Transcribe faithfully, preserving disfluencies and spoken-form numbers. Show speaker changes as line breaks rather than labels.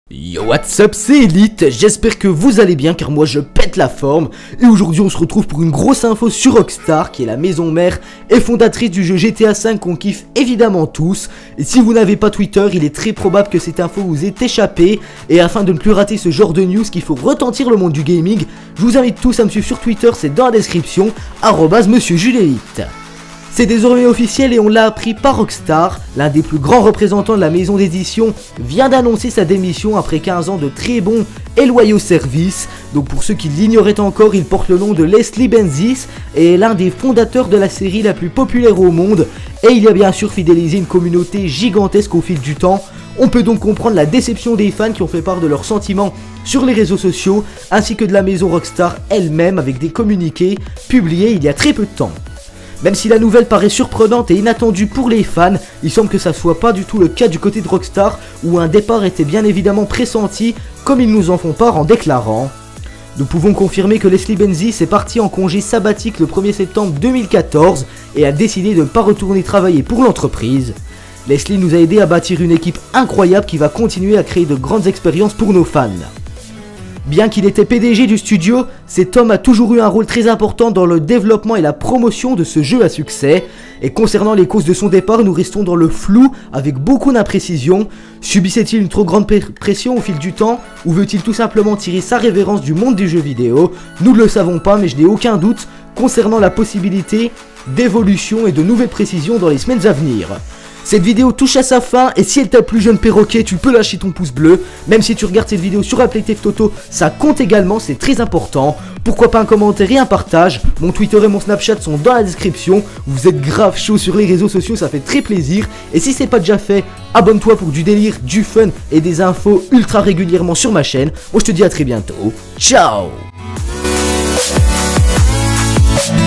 Yo, what's up, c'est Elite, j'espère que vous allez bien car moi je pète la forme. Et aujourd'hui on se retrouve pour une grosse info sur Rockstar, qui est la maison mère et fondatrice du jeu G T A cinq qu'on kiffe évidemment tous. Et si vous n'avez pas Twitter, il est très probable que cette info vous ait échappé. Et afin de ne plus rater ce genre de news qui faut retentir le monde du gaming, je vous invite tous à me suivre sur Twitter, c'est dans la description, arobase Monsieur Jules Elite. C'est désormais officiel et on l'a appris par Rockstar, l'un des plus grands représentants de la maison d'édition vient d'annoncer sa démission après quinze ans de très bons et loyaux services. Donc pour ceux qui l'ignoraient encore, il porte le nom de Leslie Benzies et est l'un des fondateurs de la série la plus populaire au monde. Et il a bien sûr fidélisé une communauté gigantesque au fil du temps. On peut donc comprendre la déception des fans qui ont fait part de leurs sentiments sur les réseaux sociaux, ainsi que de la maison Rockstar elle-même avec des communiqués publiés il y a très peu de temps. Même si la nouvelle paraît surprenante et inattendue pour les fans, il semble que ça soit pas du tout le cas du côté de Rockstar, où un départ était bien évidemment pressenti, comme ils nous en font part en déclarant. Nous pouvons confirmer que Leslie Benzies est parti en congé sabbatique le premier septembre deux mille quatorze et a décidé de ne pas retourner travailler pour l'entreprise. Leslie nous a aidé à bâtir une équipe incroyable qui va continuer à créer de grandes expériences pour nos fans. Bien qu'il était P D G du studio, cet homme a toujours eu un rôle très important dans le développement et la promotion de ce jeu à succès. Et concernant les causes de son départ, nous restons dans le flou avec beaucoup d'imprécisions. Subissait-il une trop grande pression au fil du temps, ou veut-il tout simplement tirer sa révérence du monde du jeu vidéo? Nous ne le savons pas, mais je n'ai aucun doute concernant la possibilité d'évolution et de nouvelles précisions dans les semaines à venir. Cette vidéo touche à sa fin et si elle t'a plu, jeune perroquet, tu peux lâcher ton pouce bleu. Même si tu regardes cette vidéo sur Apple T V Toto, ça compte également, c'est très important. Pourquoi pas un commentaire et un partage. Mon Twitter et mon Snapchat sont dans la description. Vous êtes grave chaud sur les réseaux sociaux, ça fait très plaisir. Et si c'est pas déjà fait, abonne-toi pour du délire, du fun et des infos ultra régulièrement sur ma chaîne. Moi je te dis à très bientôt. Ciao.